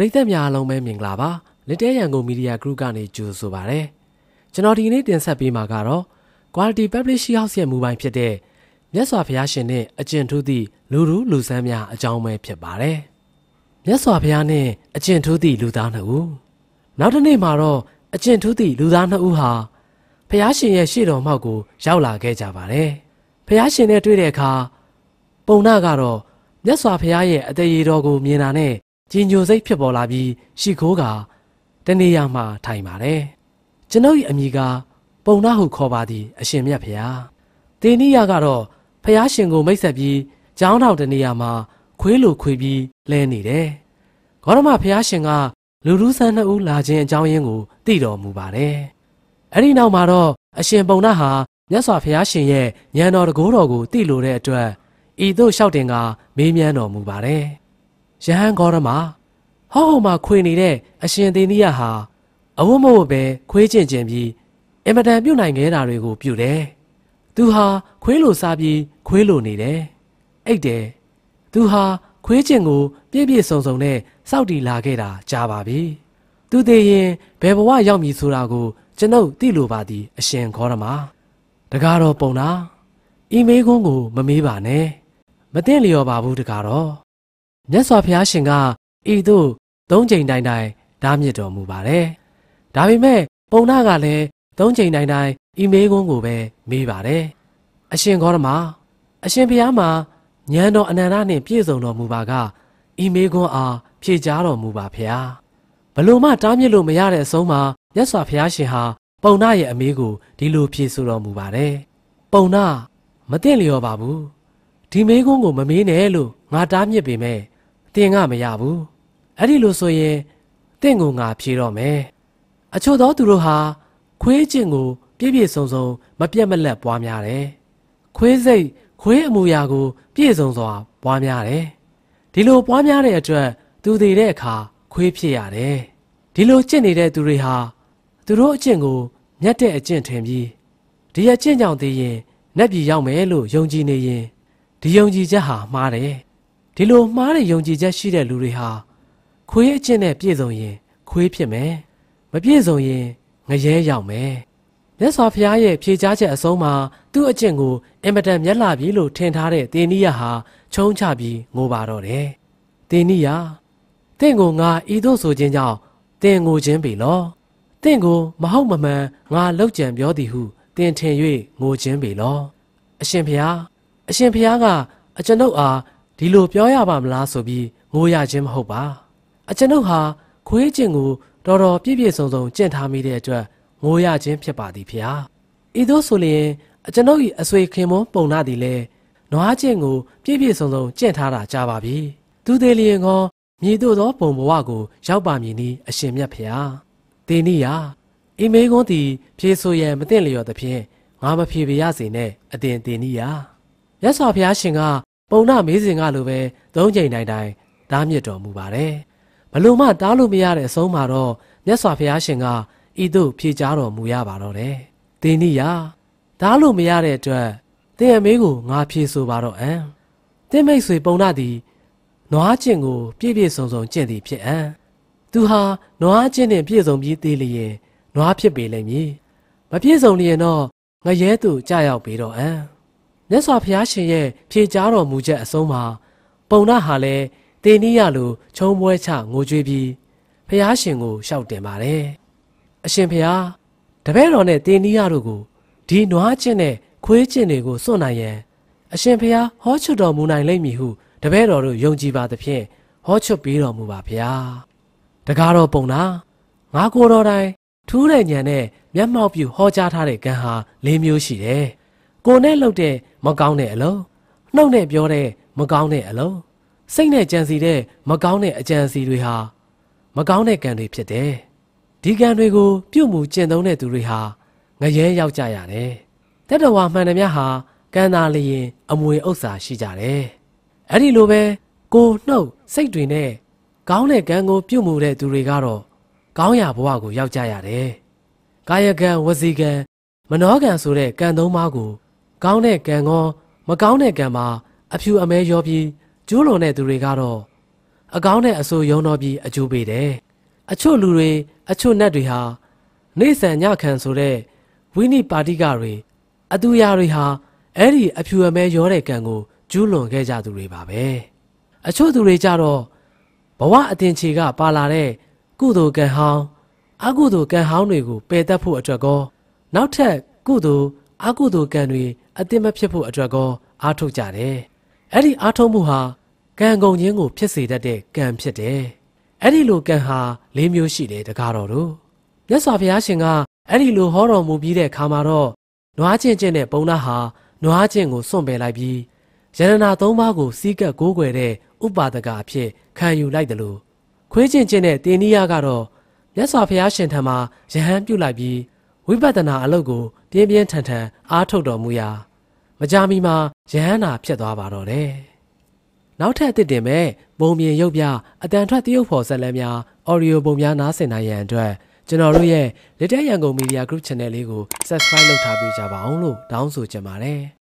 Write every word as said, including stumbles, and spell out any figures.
ရိသတ်များအလုံးပဲမင်္ဂလာပါလက်တဲရန်ကုန်မီဒီယာ group ကနေကြိုဆိုပါရစေကျွန်တော်ဒီနေ့တင်ဆက်ပေးမှာကတော့ Quality Publishing House ရဲ့မူပိုင်ဖြစ်တဲ့မြတ်စွာဘုရားရှင်နဲ့အကျင့်ထူးသည့်လူလူလူဆန်းများအကြောင်းပဲဖြစ်ပါတယ်မြတ်စွာဘုရားနဲ့အကျင့်ထူးသည့်လူသားနှစ်ဦးနောက်တစ်နေ့မှာတော့အကျင့်ထူးသည့်လူသားနှစ်ဦးဟာဘုရားရှင်ရဲ့ရှေ့တော်မှောက်ကိုရောက်လာခဲ့ကြပါတယ်ဘုရားရှင်နဲ့တွေ့တဲ့အခါပုံနာကတော့မြတ်စွာဘုရားရဲ့အသေးရတော်ကိုမြင်တာနဲ့ကြီးညိုစိတ်ဖြစ်ပေါ်လာပြီးရှိခိုးကတနေရာမှာထိုင်ပါတယ်ကျွန်ုပ်၏အမည်ကပုံနာဟုခေါ်ပါသည်အရှင်မြတ်ဘုရားတေနိယကတော့ဘုရားရှင်ကိုမိတ်ဆက်ပြီးကျောင်းတော်တနေရာမှာခွေးလိုခွေပြီးလဲနေတယ်ဂေါရမဘုရားရှင်ကလူလူဆန်းနှစ်ဦးလာခြင်းအကြောင်းရင်းကိုသိတော်မူပါတယ်အဲ့ဒီနောက်မှာတော့အရှင်ပုံနာဟာမြတ်စွာဘုရားရှင်ရဲ့ဉာဏ်တော်တကိုးတော်ကိုသိလိုတဲ့အတွက်ဤသို့လျှောက်တင်ကမေးမြန်းတော်မူပါတယ်ယဟန်ဂေါရမဟောဟောမှာခွေနေတဲ့အရှင်သေနိယဟာအဝတ်မဝတ်ပဲခွေးကျင့်ကျင်ပြီးအင်မတန်ပြုတ်နိုင်ခဲ့တာတွေကိုပြုတယ်သူဟာခွေးလိုစားပြီးခွေးလိုနေတယ်အိတ်တယ်သူဟာခွေးကျင့်ကိုပြည့်ပြည့်စုံစုံနဲ့စောင့်တည်လာခဲ့တာကြာပါပြီသူသေးရင်ဘယ်ဘဝရောက်မည်ဆိုတာကိုကျွန်ုပ်သိလိုပါသည်အရှင်ဂေါရမတကားတော့ပုံနာဤမေးခွန်းကိုမမေးပါနဲ့မသိလျော်ပါဘူးတကားတော့မြတ်စွာဘုရားရှင်ကဤသို့သုံးချိန်တိုင်းတိုင်းဓာမြစ်တော်မူပါတယ်ဒါပေမဲ့ပုံနာကလည်းသုံးချိန်တိုင်းတိုင်းဤမေးခွန်းကိုပဲမေးပါတယ်အရှင်ဂေါရမအရှင်ဘုရားမှာဉာဏ်တော်အနန္တနှင့်ပြည့်စုံတော်မူပါကဤမေးခွန်းအားဖြေကြားတော်မူပါဖျားဘလို့မှတားမြစ်လို့မရတဲ့အဆုံးမှာမြတ်စွာဘုရားရှင်ဟာပုံနာရဲ့အမေးကိုဒီလိုဖြေဆိုတော်မူပါတယ်ပုံနာမသိလျော်ပါဘူးဒီမေးခွန်းကိုမမေးနဲ့လို့ငါတားမြစ်ပေမဲ့တင်ကမရဘူးအဲ့ဒီလိုဆိုရင်တင့်ကိုငါဖြေတော့မယ်အချို့သောသူတို့ဟာခွေးကျင့်ကိုပြည့်ပြည့်စုံစုံမပြတ်မလက်ပွားများတယ်ခွေးစိတ်ခွေးအမူအရာကိုပြည့်စုံစွာပွားများတယ်ဒီလိုပွားများတဲ့အတွက်သူတည်တဲ့အခါခွေးဖြစ်ရတယ်ဒီလိုကျင့်နေတဲ့သူတွေဟာသူတို့အကျင့်ကိုမြတ်တဲ့အကျင့်ထင်ပြီးဒီအကျင့်ကြောင့်သိရင်နတ်ပြည်ရောက်မယ်လို့ယုံကြည်နေရင်ဒီယုံကြည်ချက်ဟာမှားတယ်ဒီလိုမှားတဲ့ယုံကြည်ချက်ရှိတဲ့လူတွေဟာခွေးအကျင့်နဲ့ပြည့်စုံရင်ခွေးဖြစ်မယ်မပြည့်စုံရင်ငရဲရောက်မယ်မြတ်စွာဘုရားရဲ့ဖြေကြားချက်အဆုံးမှာသူ့အကျင့်ကိုအင်မတန်မြတ်လာပြီလို့ထင်ထားတဲ့တေနိယဟာချုံချပြီးငိုပါတော့တယ်တေနိယတင့်ကိုငါဤသို့ဆိုခြင်းကြောင့်တင်ငိုခြင်းပေလောတင့်ကိုမဟုတ်မမှန်ငါလောက်ကြံပြောသည်ဟုတင်ထင်၍ငိုခြင်းပေလောအရှင်ဘုရားအရှင်ဘုရားကအကျွန်ုပ်အားဒီလိုပြောရပါမလားဆိုပြီးငိုရခြင်းမဟုတ်ပါအကျွန်ုပ်ဟာခွေးကျင့်ကိုတော်တော်ပြည့်ပြည့်စုံစုံကျင့်ထားမိတဲ့အတွက်ငိုရခြင်းဖြစ်ပါသည်ဖျားဤသို့ဆိုလျင်အကျွန်ုပ်၏အဆွေခင်မွန်းပုံနာသည်လည်းနွားကျင့်ကိုပြည့်ပြည့်စုံစုံကျင့်ထားတာကြားပါပြီသူသေးလျင်ကောမြည်တို့သောပုံဘဝကိုရောက်ပါမည်နည်းအရှင်မြတ်ဖျားတေနိယဤမေကွန်းသည်ဖြေဆိုရန်မသိလျော်သဖြင့်ငါမဖြေပြရစေနဲ့အတင်တေနိယမြတ်စွာဘုရားရှင်ကပုံနာမေးစဉ်ကလိုပဲသုံးချိန်တိုင်းတိုင်းဓာမြစ်တော်မူပါတယ်ဘလို့မှတားလို့မရတဲ့အဆုံးမှာတော့မြတ်စွာဘုရားရှင်ကဤသို့ဖြေကြားတော်မူရပါတော့တယ်တေနိယတားလို့မရတဲ့အတွက်တင်အမေးကိုငါဖြေဆိုပါတော့အံတင်မိတ်ဆွေပုံနာသည်နွားကျင့်ကိုပြည့်ပြည့်စုံစုံကျင့်သည်ဖြစ်အံသူဟာနွားကျင့်နဲ့ပြည့်စုံပြီးသေးလျင်နွားဖြစ်ပေလိမ့်မည်မပြည့်စုံလျင်တော့ငရဲသူကြရောက်ပေတော့အံမြတ်စွာဘုရားရှင်ရဲ့ဖြေကြားတော်မူချက်အဆုံးမှာပုံနာဟာလည်းတေနိယလိုချုံပွဲချငိုကြွေးပြီးဘုရားရှင်ကိုလျှောက်တင်ပါတယ်အရှင်ဘုရားတပည့်တော်နဲ့တေနိယတို့ကိုဒီနွားကျင့်နဲ့ခွေးကျင့်တွေကိုစွန့်နိုင်ရန်အရှင်ဘုရားဟောချွတ်တော်မူနိုင်လိမ့်မည်ဟုတပည့်တော်တို့ယုံကြည်ပါသဖြင့်ဟောချွတ်ပေးတော်မူပါဗျာတကားတော့ပုံနာငါကိုယ်တော်တိုင်ထူးတဲ့ဉာဏ်နဲ့မျက်မှောက်ပြုဟောကြားထားတဲ့ကံဟာ၄မျိုးရှိတယ်ကိုယ်နဲ့လှုပ်တဲ့မကောင်းတဲ့အလုံးနှုတ်နဲ့ပြောတဲ့မကောင်းတဲ့အလုံးစိတ်နဲ့ကြံစီတဲ့မကောင်းတဲ့အကြံစီတွေဟာမကောင်းတဲ့ကံတွေဖြစ်တယ်ဒီကံတွေကိုပြုမှုကျင့်သုံးတဲ့သူတွေဟာငရဲရောက်ကြရတယ်တတဝါမှန်တယ်များဟာကံသာလျင်အမွေဥစ္စာရှိကြတယ်အဲ့ဒီလိုပဲကိုနှုတ်စိတ်တွေနဲ့ကောင်းတဲ့ကံကိုပြုမှုတဲ့သူတွေကတော့ကောင်းရာဘဝကိုရောက်ကြရတယ်ကာယကံဝစီကံမနောကံဆိုတဲ့ကံသုံးပါးကိုကောင်းတဲ့ကံကောမကောင်းတဲ့ကံမှာအဖြူအမဲရောပြီးကျိုးလွန်တဲ့သူတွေကတော့အကောင်းနဲ့အဆိုးယုံတော်ပြီးအကျိုးပေးတယ်အချို့လူတွေအချို့နတ်တွေဟာနေဆန်ညခံဆိုတဲ့ဝိနိပါတိကတွေအတူရာတွေဟာအဲ့ဒီအဖြူအမဲရောတဲ့ကံကိုကျူးလွန်ခဲ့ကြသူတွေပါပဲအချို့သူတွေကြတော့ဘဝအတင်ချေကပါလာတဲ့ကုသိုလ်ကံဟောင်းအကုသိုလ်ကံဟောင်းတွေကိုပယ်တတ်ဖို့အတွက်ကောနောက်ထပ်ကုသိုလ်အကုသိုလ်ကံတွေအတိမဖြစ်ဖို့အတွက်ကောအားထုတ်ကြတယ်အဲ့ဒီအားထုတ်မှုဟာကံကုန်ခြင်းကိုဖြစ်စေတတ်တဲ့ကံဖြစ်တယ်အဲ့ဒီလိုကံဟာလေးမျိုးရှိတယ်တကားတော်တို့မြတ်စွာဘုရားရှင်ကအဲ့ဒီလိုဟောတော်မူပြီးတဲ့အခါမှာတော့နွားချင်းချင်းနဲ့ပုံနာဟာနွားချင်းကိုစွန့်ပယ်လိုက်ပြီးယန္တနာသုံးပါးကိုစီးကပ်ကိုးကွယ်တဲ့ဥပါဒကအဖြစ်ခံယူလိုက်တယ်လို့ခွေးချင်းချင်းနဲ့တေနိယကတော့မြတ်စွာဘုရားရှင်ထံမှာယဟန်ပြုလိုက်ပြီးဝိပဿနာအလုပ်ကိုပြင်းပြင်းထန်ထန်အားထုတ်တော်မူရာမကြာမီမှာယဟန်နာဖြစ်သွားပါတော့တယ်နောက်ထပ်အသစ်တင်မဲ့ပုံမြင်ရုပ်ပြအတန်ထွက်တရုပ်ဖော်ဆက်လက်များ audio ပုံများနားဆင်နိုင်ရန်အတွက်ကျွန်တော်တို့ရဲ့ Little Yangon Media Group Channel လေးကို Subscribe လုပ်ထားပေးကြပါအောင်လို့တောင်းဆိုချင်ပါတယ်